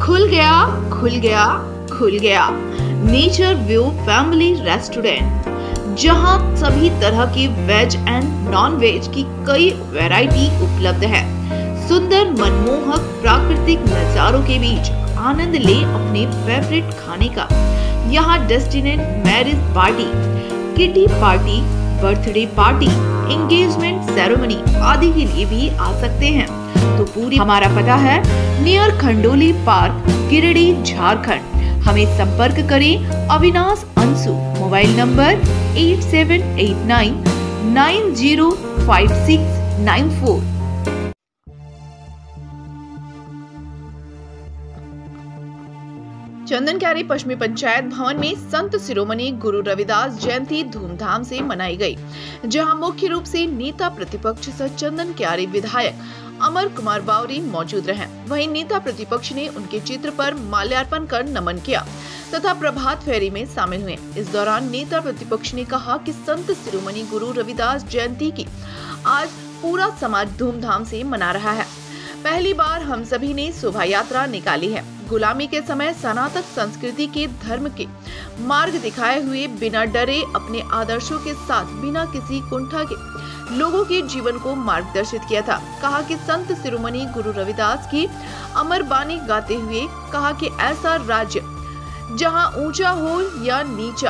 खुल गया खुल गया खुल गया नेचर व्यू फैमिली रेस्टोरेंट, जहां सभी तरह की वेज एंड नॉन वेज की कई वैरायटी उपलब्ध है। सुंदर मनमोहक प्राकृतिक नजारों के बीच आनंद ले अपने फेवरेट खाने का। यहाँ destination marriage party, kitty party, birthday party, engagement ceremony आदि के लिए भी आ सकते हैं। तो पूरी हमारा पता है नियर खंडोली पार्क, गिरिडीह, झारखंड। हमें संपर्क करें अविनाश अंशु, मोबाइल नंबर 8789905694। चंदनक्यारी पश्चिमी पंचायत भवन में संत शिरोमणि गुरु रविदास जयंती धूमधाम से मनाई गई, जहां मुख्य रूप से नेता प्रतिपक्ष सह चंदनक्यारी विधायक अमर कुमार बावरी मौजूद रहे। वहीं नेता प्रतिपक्ष ने उनके चित्र पर माल्यार्पण कर नमन किया तथा प्रभात फेरी में शामिल हुए। इस दौरान नेता प्रतिपक्ष ने कहा कि संत शिरोमणि गुरु रविदास जयंती की आज पूरा समाज धूमधाम से मना रहा है। पहली बार हम सभी ने शोभा यात्रा निकाली है। गुलामी के समय सनातन संस्कृति के धर्म के मार्ग दिखाए हुए बिना डरे अपने आदर्शों के साथ बिना किसी कुंठा के लोगों के जीवन को मार्गदर्शित किया था। कहा कि संत शिरोमणि गुरु रविदास की अमर बानी गाते हुए कहा कि ऐसा राज्य जहां ऊंचा हो या नीचा,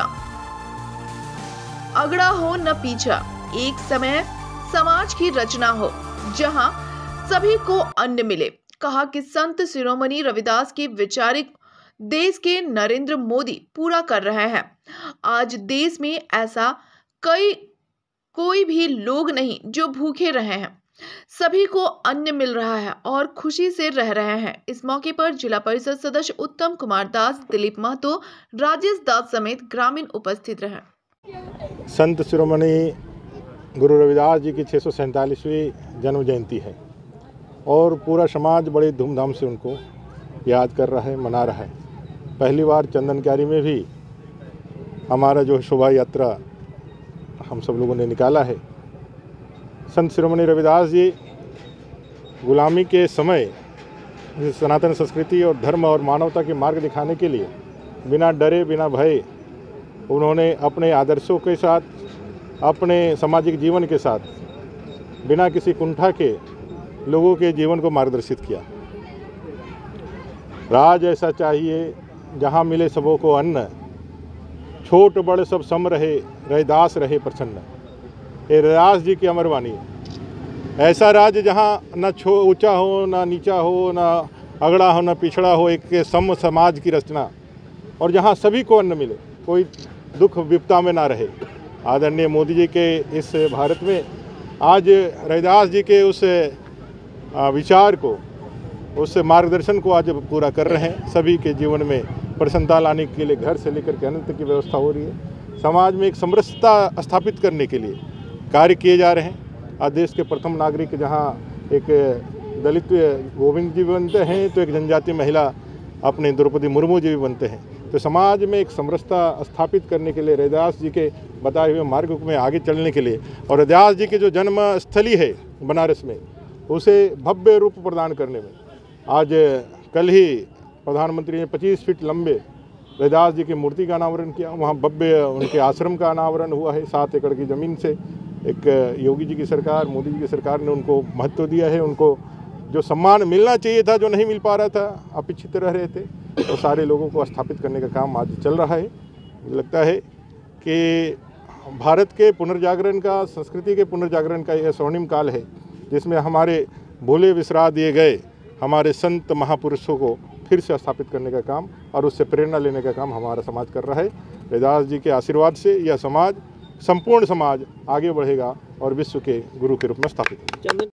अगड़ा हो न पीछा, एक समय समाज की रचना हो जहां सभी को अन्न मिले। कहा कि संत शिरोमणि रविदास की विचारिक देश के नरेंद्र मोदी पूरा कर रहे हैं। आज देश में ऐसा कोई भी लोग नहीं जो भूखे रहे हैं, सभी को अन्न मिल रहा है और खुशी से रह रहे हैं। इस मौके पर जिला परिषद सदस्य उत्तम कुमार दास, दिलीप महतो, राजेश दास समेत ग्रामीण उपस्थित रहे। संत शिरोमणि गुरु रविदास जी की 647वीं जन्म जयंती है और पूरा समाज बड़े धूमधाम से उनको याद कर रहा है, मना रहा है। पहली बार चंदनक्यारी में भी हमारा जो शोभा यात्रा हम सब लोगों ने निकाला है। संत शिरोमणि रविदास जी गुलामी के समय सनातन संस्कृति और धर्म और मानवता के मार्ग दिखाने के लिए बिना डरे बिना भय उन्होंने अपने आदर्शों के साथ, अपने सामाजिक जीवन के साथ बिना किसी कुंठा के लोगों के जीवन को मार्गदर्शित किया। राज ऐसा चाहिए जहाँ मिले सबों को अन्न, छोट बड़ सब सम रहे, रविदास रहे प्रसन्न। ये रविदास जी की अमर वाणी है। ऐसा राज्य जहाँ न ऊंचा हो न नीचा हो, न अगड़ा हो न पिछड़ा हो, एक सम समाज की रचना, और जहाँ सभी को अन्न मिले, कोई दुख विपदा में ना रहे। आदरणीय मोदी जी के इस भारत में आज रविदास जी के उस विचार को, उस मार्गदर्शन को आज पूरा कर रहे हैं। सभी के जीवन में प्रसन्नता लाने के लिए घर से लेकर के अनंत की व्यवस्था हो रही है। समाज में एक समरसता स्थापित करने के लिए कार्य किए जा रहे हैं। आज देश के प्रथम नागरिक जहां एक दलित गोविंद जी बनते हैं, तो एक जनजातीय महिला अपने द्रौपदी मुर्मू जी भी बनते हैं। तो समाज में एक समरसता स्थापित करने के लिए रविदास जी के बताए हुए मार्ग में आगे चलने के लिए, और रविदास जी के जो जन्म स्थली है बनारस में, उसे भव्य रूप प्रदान करने में आज कल ही प्रधानमंत्री ने 25 फीट लंबे रविदास जी की मूर्ति का अनावरण किया। वहाँ भव्य उनके आश्रम का अनावरण हुआ है। 7 एकड़ की ज़मीन से एक योगी जी की सरकार, मोदी जी की सरकार ने उनको महत्व दिया है। उनको जो सम्मान मिलना चाहिए था, जो नहीं मिल पा रहा था, अपेक्षित रह रहे थे, तो सारे लोगों को स्थापित करने का काम आज चल रहा है। मुझे लगता है कि भारत के पुनर्जागरण का, संस्कृति के पुनर्जागरण का यह स्वर्णिम काल है, जिसमें हमारे भूले विसरा दिए गए हमारे संत महापुरुषों को फिर से स्थापित करने का काम और उससे प्रेरणा लेने का काम हमारा समाज कर रहा है। रविदास जी के आशीर्वाद से यह समाज, संपूर्ण समाज आगे बढ़ेगा और विश्व के गुरु के रूप में स्थापित होगा।